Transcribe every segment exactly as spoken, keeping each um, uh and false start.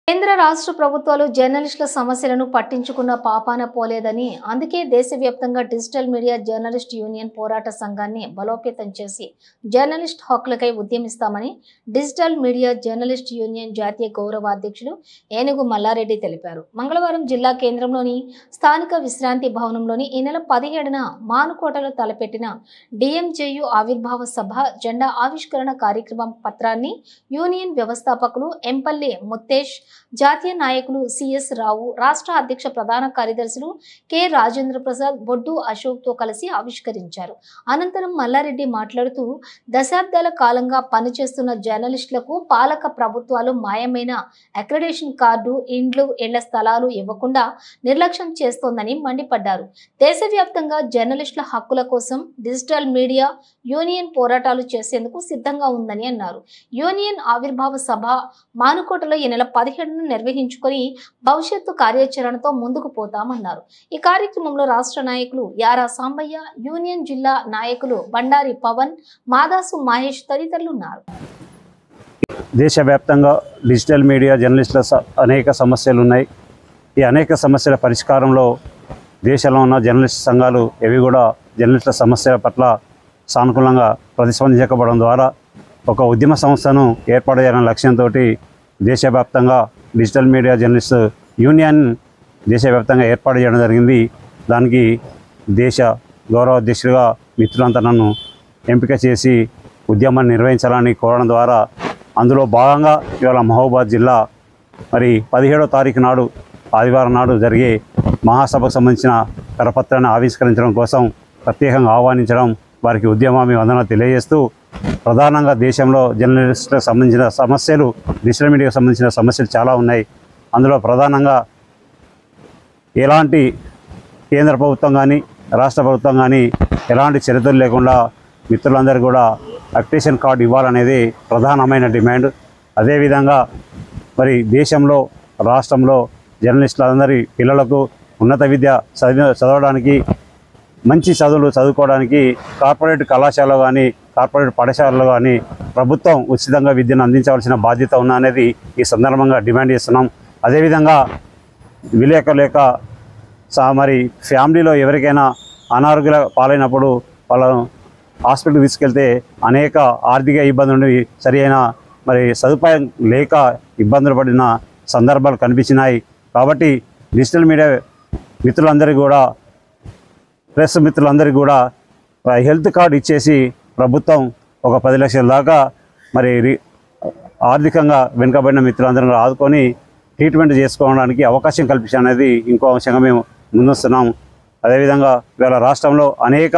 కేంద్ర రాష్ట్ర ప్రభుత్వాలు జర్నలిస్టుల సమస్యలను పట్టించుకున్న పాపాన పోలేదని, అందుకే దేశవ్యాప్తంగా డిజిటల్ మీడియా జర్నలిస్ట్ యూనియన్ పోరాట సంఘాన్ని బలోపేతం చేసి జర్నలిస్ట్ హక్కులకై ఉద్యమిస్తామని డిజిటల్ మీడియా జర్నలిస్ట్ యూనియన్ జాతీయ గౌరవ అధ్యక్షులు ఏనుగు మల్లారెడ్డి తెలిపారు. మంగళవారం జిల్లా కేంద్రంలోని స్థానిక విశ్రాంతి భవనంలోని ఈ నెల పదిహేడున మానుకోటలో తలపెట్టిన డిఎంజేయు ఆవిర్భావ సభ జెండా ఆవిష్కరణ కార్యక్రమం పత్రాన్ని యూనియన్ వ్యవస్థాపకులు ఎంపల్లి ముత్తేష్, జాతీయ నాయకులు సిఎస్ రావు, రాష్ట్ర అధ్యక్ష ప్రధాన కార్యదర్శులు కె రాజేంద్ర ప్రసాద్, బొడ్డు అశోక్ తో కలిసి ఆవిష్కరించారు. అనంతరం మల్లారెడ్డి మాట్లాడుతూ, దశాబ్దాల కాలంగా పనిచేస్తున్న జర్నలిస్టులకు పాలక ప్రభుత్వాలు మాయమైన అక్రెడిటేషన్ కార్డు, ఇండ్లు, ఇళ్ల స్థలాలు ఇవ్వకుండా నిర్లక్ష్యం చేస్తోందని మండిపడ్డారు. దేశవ్యాప్తంగా జర్నలిస్టుల హక్కుల కోసం డిజిటల్ మీడియా యూనియన్ పోరాటాలు చేసేందుకు సిద్ధంగా ఉందని అన్నారు. యూనియన్ ఆవిర్భావ సభ మానుకోటలో ఈ నెల పదిహేడును నిర్వహించుకొని భవిష్యత్తు కార్యాచరణతో ముందుకు పోతామన్నారు. ఈ కార్యక్రమంలో రాష్ట్ర నాయకులు యారా సాంబయ్య, యూనియన్ జిల్లా నాయకులు బండారి పవన్, మాదాసు మహేష్ తదితరులు ఉన్నారు. దేశవ్యాప్తంగా డిజిటల్ మీడియా జర్నలిస్టుల అనేక సమస్యలు ఉన్నాయి. ఈ అనేక సమస్యల పరిష్కారంలో దేశంలో ఉన్న జర్నలిస్ట్ సంఘాలు ఎవి కూడా జర్నలిస్టుల సమస్యల పట్ల సానుకూలంగా ప్రతిస్పందించకపోవడం ద్వారా ఒక ఉద్యమ సంస్థను ఏర్పాటు చేయాలనే లక్ష్యంతో దేశవ్యాప్తంగా డిజిటల్ మీడియా జర్నలిస్ట్ యూనియన్ దేశవ్యాప్తంగా ఏర్పాటు చేయడం జరిగింది. దానికి దేశ గౌరవ అధ్యక్షుడిగా మిత్రులంతా నన్ను ఎంపిక చేసి ఉద్యమాన్ని నిర్వహించాలని కోరడం ద్వారా అందులో భాగంగా ఇవాళ మహబూబాద్ జిల్లా మరి పదిహేడో తారీఖు నాడు ఆదివారం నాడు జరిగే మహాసభకు సంబంధించిన కరపత్రాన్ని ఆవిష్కరించడం కోసం ప్రత్యేకంగా ఆహ్వానించడం, వారికి ఉద్యమాన్ని వందన తెలియజేస్తూ, ప్రధానంగా దేశంలో జర్నలిస్టులకు సంబంధించిన సమస్యలు, డిజిటల్ మీడియాకు సంబంధించిన సమస్యలు చాలా ఉన్నాయి. అందులో ప్రధానంగా ఎలాంటి కేంద్ర ప్రభుత్వం కానీ రాష్ట్ర ప్రభుత్వం కానీ ఎలాంటి చరిత్రలు లేకుండా మిత్రులందరూ కూడా అక్రిడిటేషన్ కార్డు ఇవ్వాలనేది ప్రధానమైన డిమాండ్. అదేవిధంగా మరి దేశంలో రాష్ట్రంలో జర్నలిస్టులందరి పిల్లలకు ఉన్నత విద్య చదివి చదవడానికి మంచి చదువులు చదువుకోవడానికి కార్పొరేట్ కళాశాలలో కానీ కార్పొరేట్ పాఠశాలలో కానీ ప్రభుత్వం ఉచితంగా విద్యను అందించవలసిన బాధ్యత ఉన్న అనేది ఈ సందర్భంగా డిమాండ్ చేస్తున్నాం. అదేవిధంగా విలేక లేక మరి ఫ్యామిలీలో ఎవరికైనా అనారోగ్య పాలైనప్పుడు వాళ్ళను హాస్పిటల్కి తీసుకెళ్తే అనేక ఆర్థిక ఇబ్బందులు ఉండి సరి అయిన మరి సదుపాయం లేక ఇబ్బందులు పడిన సందర్భాలు కనిపించినాయి. కాబట్టి డిజిటల్ మీడియా మిత్రులందరికీ కూడా ప్రెస్ మిత్రులందరికీ కూడా హెల్త్ కార్డు ఇచ్చేసి ప్రభుత్వం ఒక పది లక్షల దాకా మరి ఆర్థికంగా వెనుకబడిన మిత్రులందరూ ఆదుకొని ట్రీట్మెంట్ చేసుకోవడానికి అవకాశం కల్పించాలనేది ఇంకో అంశంగా మేము ముందుస్తున్నాం. అదేవిధంగా ఇవాళ రాష్ట్రంలో అనేక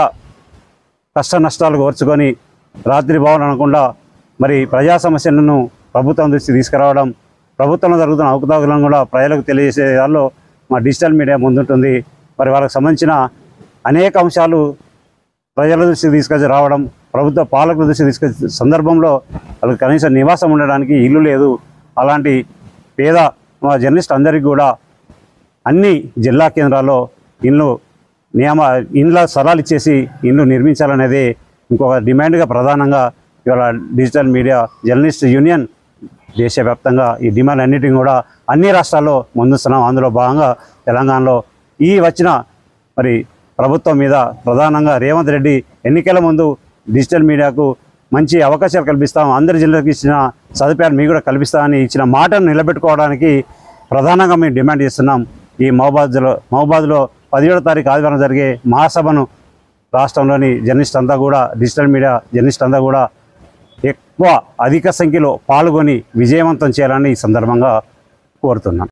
కష్ట నష్టాలు కోర్చుకొని రాత్రి భవన్ అనకుండా మరి ప్రజా సమస్యలను ప్రభుత్వం దృష్టి తీసుకురావడం, ప్రభుత్వంలో జరుగుతున్న అవకతవకలను కూడా ప్రజలకు తెలియజేసే దానిలో మా డిజిటల్ మీడియా ముందుంటుంది. మరి వాళ్ళకి సంబంధించిన అనేక అంశాలు ప్రజల దృష్టికి తీసుకొచ్చి రావడం, ప్రభుత్వ పాలకుల దృష్టికి తీసుకొచ్చే సందర్భంలో వాళ్ళకి కనీసం నివాసం ఉండడానికి ఇల్లు లేదు. అలాంటి పేద మా జర్నలిస్ట్ అందరికీ కూడా అన్ని జిల్లా కేంద్రాల్లో ఇల్లు నియమ ఇండ్ల స్థలాలు ఇచ్చేసి ఇల్లు నిర్మించాలనేది ఇంకొక డిమాండ్గా ప్రధానంగా ఇవాళ డిజిటల్ మీడియా జర్నలిస్ట్ యూనియన్ దేశవ్యాప్తంగా ఈ డిమాండ్ అన్నిటిని కూడా అన్ని రాష్ట్రాల్లో ముందుస్తున్నాం. అందులో భాగంగా తెలంగాణలో ఈ వచ్చిన మరి ప్రభుత్వం మీద ప్రధానంగా రేవంత్ రెడ్డి ఎన్నికల ముందు డిజిటల్ మీడియాకు మంచి అవకాశాలు కల్పిస్తాం, అందరి జిల్లాలకు ఇచ్చిన సదుపాయాలు మీకు కూడా కల్పిస్తామని ఇచ్చిన మాటను నిలబెట్టుకోవడానికి ప్రధానంగా మేము డిమాండ్ చేస్తున్నాం. ఈ మహబాద్లో మహబాద్లో పదిహేడో తారీఖు ఆదివారం జరిగే మహాసభను రాష్ట్రంలోని జర్నలిస్ట్ అంతా కూడా డిజిటల్ మీడియా జర్నలిస్ట్ అంతా కూడా ఎక్కువ అధిక సంఖ్యలో పాల్గొని విజయవంతం చేయాలని ఈ సందర్భంగా కోరుతున్నాం.